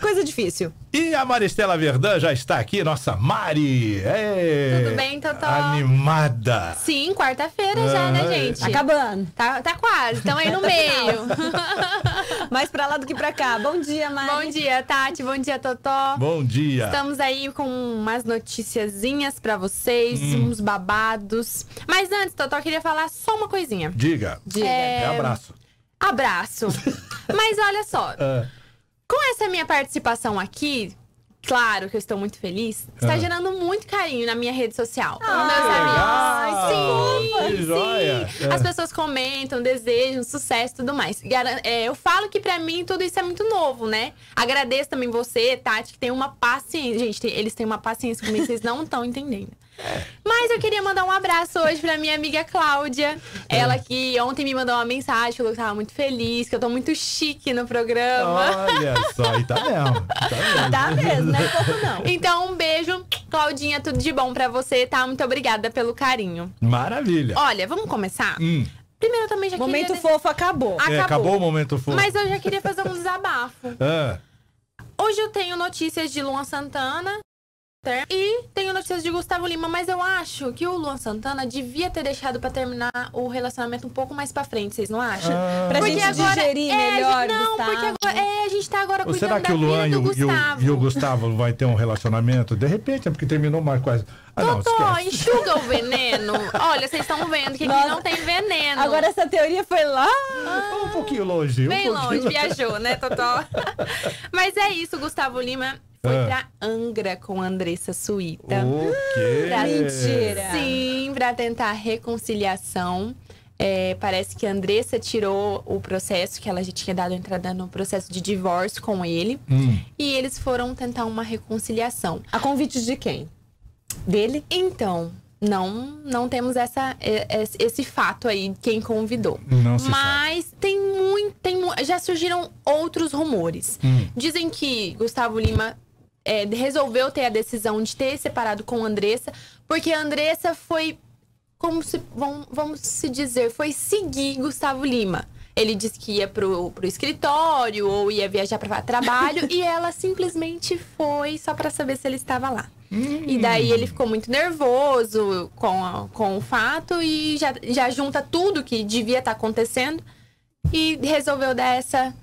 coisa difícil. E a Maristela Verdun já está aqui, nossa Mari. Tudo bem, Totó? Animada. Sim, quarta-feira já, né, gente? Tá acabando. Tá quase, estão aí no meio. Mais pra lá do que pra cá. Bom dia, Mari. Bom dia, Tati. Bom dia, Totó. Bom dia. Estamos aí com umas noticiazinhas pra vocês, uns babados. Mas antes, Totó, eu queria falar só uma coisinha. Diga. É abraço. Abraço. Mas olha só, com essa minha participação aqui, claro que eu estou muito feliz, está gerando muito carinho na minha rede social. Meus amigos. Que joia. As pessoas comentam, desejam sucesso e tudo mais. Eu falo que pra mim tudo isso é muito novo, né? Agradeço também você, Tati, que tem uma paciência. Gente, eles têm uma paciência comigo, vocês não estão entendendo. Mas eu queria mandar um abraço hoje pra minha amiga Cláudia. Ela que ontem me mandou uma mensagem, falou que tava muito feliz, que eu tô muito chique no programa. Olha só, e tá mesmo. Tá mesmo, não é pouco não. Então, um beijo, Claudinha, tudo de bom pra você, tá? Muito obrigada pelo carinho. Maravilha. Olha, vamos começar? Primeiro eu também já Momento queria... fofo acabou. Acabou o momento fofo. Mas eu já queria fazer um desabafo. Hoje eu tenho notícias de Luan Santana e tenho notícias de Gustavo Lima, mas eu acho que o Luan Santana devia ter deixado pra terminar o relacionamento um pouco mais pra frente, vocês não acham? Pra gente digerir melhor, não, Gustavo. porque agora, a gente tá agora Ou cuidando será que da o Luan vida e do o Gustavo. Gustavo vai ter um relacionamento? De repente, é porque terminou mais quase. Não, Totó, esquece. enxuga o veneno. Olha, vocês estão vendo que aqui não tem veneno. Agora essa teoria foi lá. Um pouquinho longe. Bem longe, viajou, né, Totó? Mas é isso, Gustavo Lima foi pra Angra com Andressa Suíta. O quê? Mentira. Sim, pra tentar reconciliação. Parece que a Andressa tirou o processo, que ela já tinha dado entrada no processo de divórcio com ele. E eles foram tentar uma reconciliação. A convite de quem? Dele? Então, não temos esse fato aí, quem convidou. Não se Mas já surgiram outros rumores. Dizem que Gustavo Lima resolveu ter a decisão de ter separado com a Andressa, porque a Andressa foi, vamos se dizer, foi seguir Gustavo Lima. Ele disse que ia pro escritório ou ia viajar para trabalho e ela simplesmente foi só para saber se ele estava lá. E daí ele ficou muito nervoso com o fato e já junta tudo que devia estar acontecendo e resolveu dar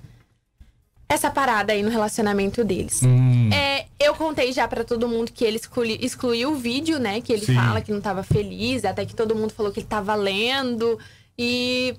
essa parada aí no relacionamento deles. Eu contei já pra todo mundo que ele excluiu o vídeo, né? Que ele fala que não tava feliz, até que todo mundo falou que ele tava lendo. E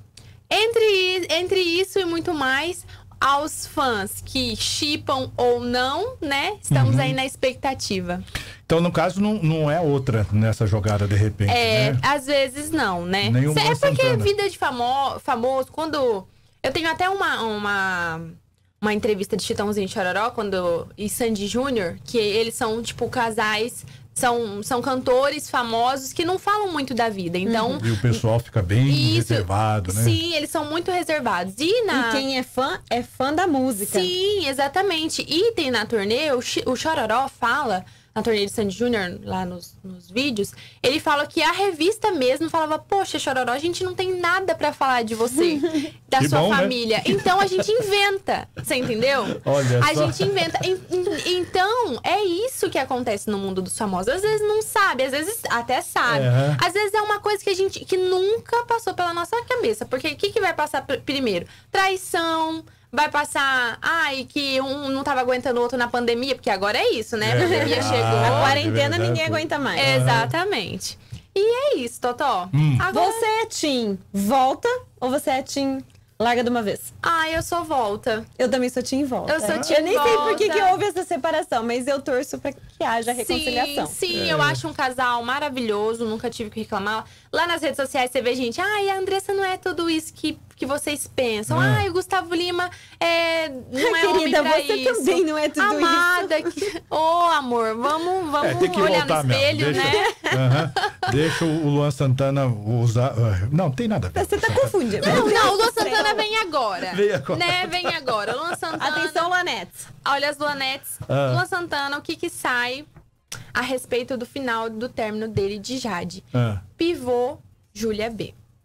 entre isso e muito mais, aos fãs que shippam ou não, né? Estamos aí na expectativa. Então, no caso, não é outra nessa jogada de repente, né? Às vezes não, né? Nenhum É porque Santana. vida de famoso, quando... Eu tenho até uma entrevista de Chitãozinho e Chororó e Sandy Júnior, que eles são, tipo, casais... São cantores famosos que não falam muito da vida, então... E o pessoal fica bem reservado, né? Sim, eles são muito reservados. E quem é fã da música. Sim, exatamente. E tem na turnê, o Chororó fala... Na turnê de Sandy Júnior, lá nos vídeos, ele fala que a revista mesmo falava: poxa, Chororó, a gente não tem nada pra falar de você, da Que sua bom, família. né? Então a gente inventa, você entendeu? Olha a só. gente inventa. Então, é isso que acontece no mundo dos famosos. Às vezes não sabe, às vezes até sabe. Às vezes é uma coisa que nunca passou pela nossa cabeça. Porque o que vai passar primeiro? Traição. Vai passar, que um não tava aguentando o outro na pandemia, porque agora é isso, né? A pandemia chegou. A quarentena ninguém aguenta mais. Exatamente. E é isso, Totó. Agora... Você é team volta ou você é team larga de uma vez? Eu sou volta. Eu também sou team volta. Eu sou team Eu nem sei por que volta. houve essa separação, mas eu torço pra que haja reconciliação. Sim, eu acho um casal maravilhoso, nunca tive que reclamar. Lá nas redes sociais você vê gente, a Andressa não é tudo isso que vocês pensam. O Gustavo Lima não é homem Querida, pra você isso. também não é tudo Amada, isso. amor, vamos Tem que olhar no voltar espelho, mesmo. né? Deixa o Luan Santana usar... Não, tem nada a ver. Você tá confundindo. Não, o Luan Santana vem agora. Vem agora. Né? Vem agora. Luan Santana. Atenção, Lanetes. Olha as Luanetes. Luan Santana, o que sai a respeito do final do término dele de Jade? Pivô, Júlia B.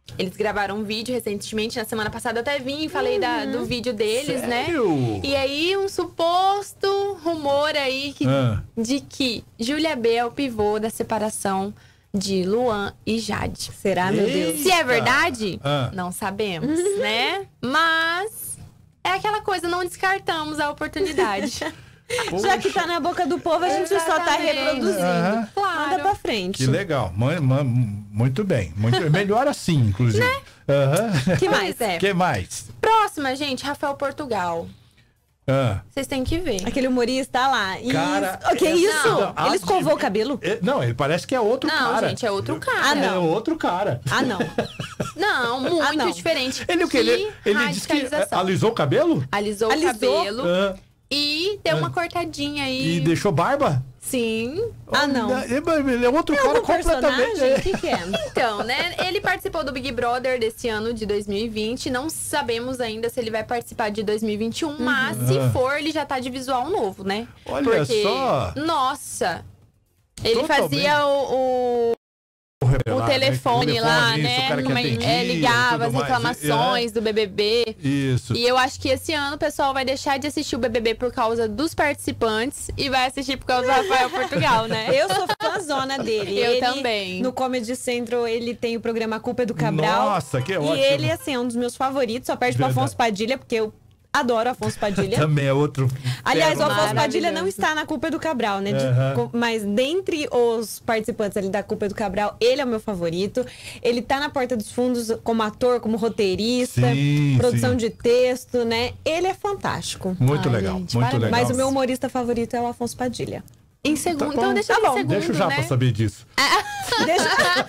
Eles gravaram um vídeo recentemente, na semana passada eu até vim e falei do vídeo deles, Sério? né? E aí, um suposto rumor aí de que Júlia B é o pivô da separação de Luan e Jade. Será, meu Deus? Se é verdade, não sabemos, né? Mas é aquela coisa, não descartamos a oportunidade. Já que tá na boca do povo, a gente só tá Exatamente. reproduzindo. Claro. Manda pra frente. Que legal. Muito bem. Melhor assim, inclusive. Que mais? Pois é. Que mais? Próxima, gente, Rafael Portugal. Vocês têm que ver. Aquele humorista lá. Cara, Isso. Que isso? não, Ele escovou o cabelo? Não, ele parece que é outro Não, cara. gente, é outro cara. Ah, não. É outro cara. Ah, não. Não, muito não. diferente. Ele o quê? Ele disse que radicalização. alisou o cabelo? Alisou o Alisou? cabelo Ah, e deu uma cortadinha aí. e deixou barba? Sim. Ah, não. Ele é outro cara Algum personagem? completamente. O que é? Então, né? Ele participou do Big Brother desse ano de 2020. Não sabemos ainda se ele vai participar de 2021, mas se for, ele já tá de visual novo, né? Olha Porque, só. nossa, ele Totalmente. fazia o telefone lá, isso, né? o cara que Como é que- atendia, ligava tudo as mais. reclamações do BBB. Isso. E eu acho que esse ano o pessoal vai deixar de assistir o BBB por causa dos participantes e vai assistir por causa do Rafael Portugal, né? Eu sou fãzona dele. Eu Ele, também. No Comedy Central, ele tem o programa A Culpa é do Cabral. Nossa, que E ótimo. ele, assim, é um dos meus favoritos. Só perde pro Verdade. Afonso Padilha, porque eu adoro Afonso Padilha. Também é outro. Aliás, o pérola. Afonso Padilha não Maravilhoso. está na Culpa é do Cabral, né? Aham. Mas dentre os participantes ali da Culpa é do Cabral, ele é o meu favorito. Ele tá na porta dos fundos como ator, como roteirista, Sim, produção sim. de texto, né? Ele é fantástico. Muito Ai, legal, gente, muito parabéns. legal. Mas o meu humorista favorito é o Afonso Padilha. Em segundo, Tá bom. então deixa Tá ele em bom, segundo, Deixa o Japa né? saber disso. Deixa...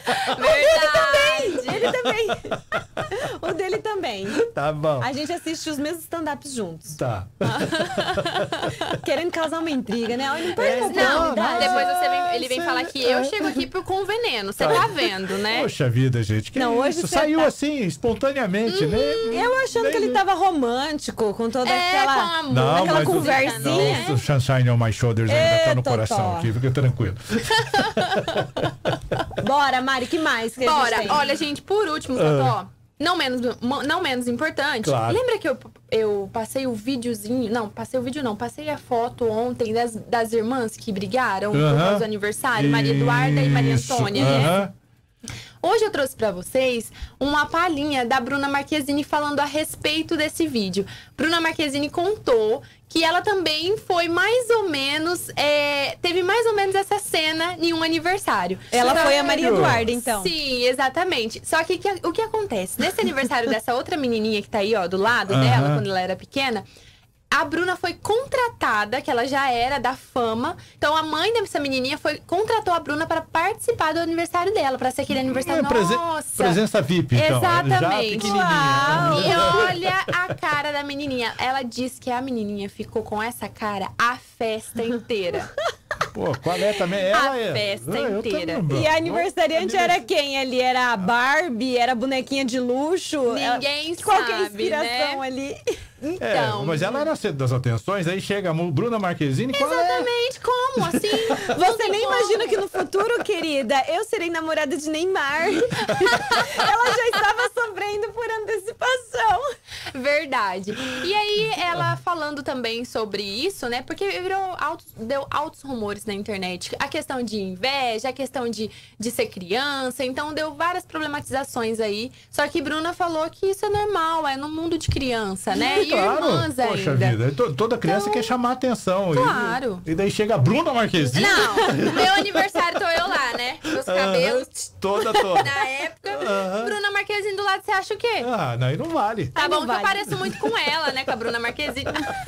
Verdade. Ele também. O dele também. Tá bom. A gente assiste os mesmos stand-ups juntos. Tá. Querendo causar uma intriga, né? Olha, não perde a Não, oportunidade. depois ele vem falar que eu chego aqui com veneno. Você tá vendo, né? Poxa vida, gente. Que Não, hoje isso? você Saiu tá- assim, espontaneamente, né? Eu achando que ele tava romântico, com toda Com aquela... amor. Não, aquela mas conversinha. o Sunshine on My Shoulders ainda tá no Totó. coração aqui, fica tranquilo. Bora, Mari, que mais que a gente Bora, tem? olha, gente, por último, Totó, não menos importante. Claro. Lembra que eu passei o videozinho? Não, passei a foto ontem das irmãs que brigaram por causa do aniversário, Maria Eduarda e Maria Isso, Antônia, né? aham. Hoje eu trouxe pra vocês uma palhinha da Bruna Marquezine falando a respeito desse vídeo. Bruna Marquezine contou que ela também foi mais ou menos... teve mais ou menos essa cena em um aniversário. Ela Só- foi a Maria Eduarda, então. Sim, exatamente. Só que o que acontece? Nesse aniversário dessa outra menininha que tá aí, ó, do lado dela, quando ela era pequena... A Bruna foi contratada, que ela já era da fama. Então a mãe dessa menininha contratou a Bruna para participar do aniversário dela, para ser aquele aniversário. Nossa! Presença VIP, então. Exatamente. Já pequenininha. E olha a cara da menininha. Ela disse que a menininha ficou com essa cara a festa inteira. Pô, qual é também? Ela A é. festa Eu inteira. também. E a aniversariante era quem ali? Era a Barbie? Era a bonequinha de luxo? Ninguém Qual que é a sabe, inspiração né? ali? Então. Mas ela era centro das atenções, aí chega a Bruna Marquezine. Qual é? Exatamente, como assim? Você nem imagina que no futuro, querida, eu serei namorada de Neymar. Ela já estava sofrendo por antecipação. Verdade. E aí, ela falando também sobre isso, né? Porque deu altos rumores na internet. A questão de inveja, a questão de ser criança. Então, deu várias problematizações aí. Só que Bruna falou que isso é normal, é no mundo de criança, né? E irmãs Poxa ainda. vida, toda criança quer chamar atenção. Claro. E daí chega a Bruna Marquezine. Não, meu aniversário tô eu lá, né? Meus cabelos. Toda. Na época, Bruna Marquezine do lado, você acha o quê? Ah, não, aí não vale. Tá Ai, bom não que vale. eu pareço muito com ela, né? Com a Bruna Marquezine.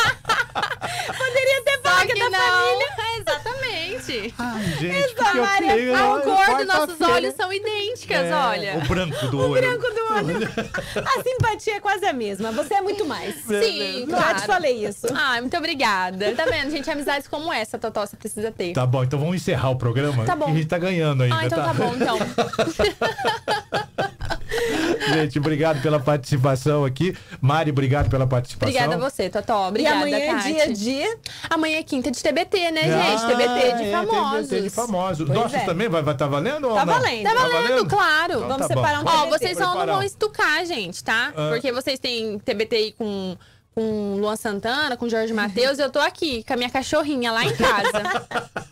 Poderia ter Só vaga que da não. família. Ai, Exatamente. gente, Mari, A cor dos nossos olhos são idênticas, olha. O branco do olho. Branco do olho. A simpatia é quase a mesma. Você é muito mais. Sim, Já claro. te falei isso. Ai, muito obrigada. Tá vendo, gente? Amizades como essa, Totó, você precisa ter. Tá bom, então vamos encerrar o programa. Tá bom. Que a gente tá ganhando ainda, Ah, então tá bom, então. Gente, obrigado pela participação aqui. Mari, obrigado pela participação. Obrigada a você, Totó. Obrigada, E amanhã é Tati. dia a dia. Amanhã é quinta de TBT, né, gente? TBT de famosos. TBT de famosos. Pois Nossos é. também vai estar valendo ou Tá não? valendo. Tá valendo, claro. Então Vamos tá bom. separar um Ó, TBT. vocês só não Preparar. vão estucar, gente, tá? Porque vocês têm TBT aí com Luan Santana, com Jorge Mateus. Eu tô aqui com a minha cachorrinha lá em casa.